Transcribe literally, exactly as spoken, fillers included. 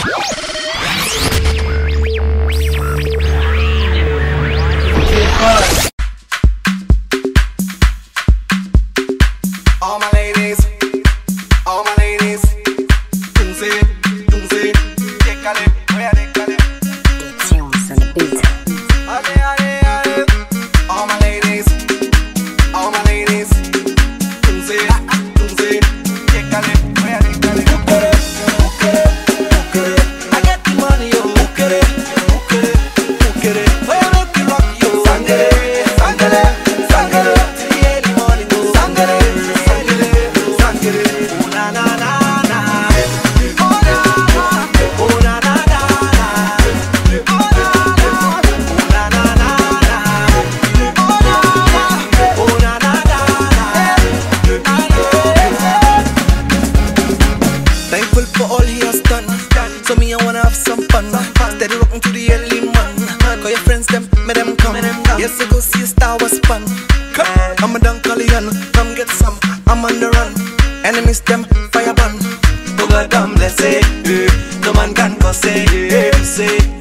All my ladies, all my ladies, Tunzi, Tunzi, décalé, ouais, décalé. Tunes on the beat. Allez, allez, allez. All my ladies, all my ladies, Tunzi, Tunzi, décalé, ouais, décalé. I get the money, yo. Ukere, ukere, ukere. Where you make me rock, yo. Sangere, sangere, sangere. Till the early morning, yo. Sangere, sangere, sangere. Oh na na na na. Oh na na. Oh na na na na. Oh na na. Oh na na na na. Oh na na. Oh na na na na. Thankful for all he has done. So me I wanna have some fun. Steady rocking to the early man. Call your friends them, make them come. Yes I go see a Star Wars fun. I'm a Dunkalian, come get some. I'm on the run. Enemies them fire ban. Oh God damn, let's say, no man can cause say, say.